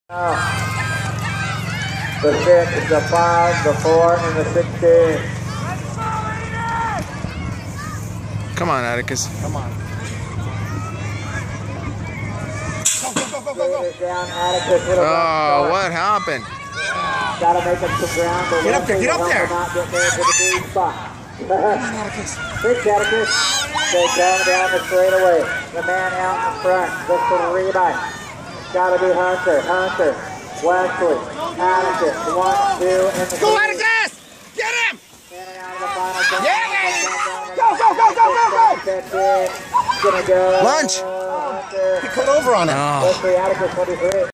The 6, the 5, the 4, and the 16. Come on, Atticus. Come on. Go. Down, Atticus, Oh, what happened? Gotta make up some ground. Get up there, get up there. Not get there to the green spot. Come on, Atticus. Big Cactus. They come down the straightaway. The man out in front. Just for the rebound. Gotta be Hunter. Wesley. Atticus. 1, 2, and the Go, Atticus! Get him! In and out of the final. Yeah! Go! Gonna go. Lunch! Hunter. He cut over on him. Oh. Wesley, Atticus, 23.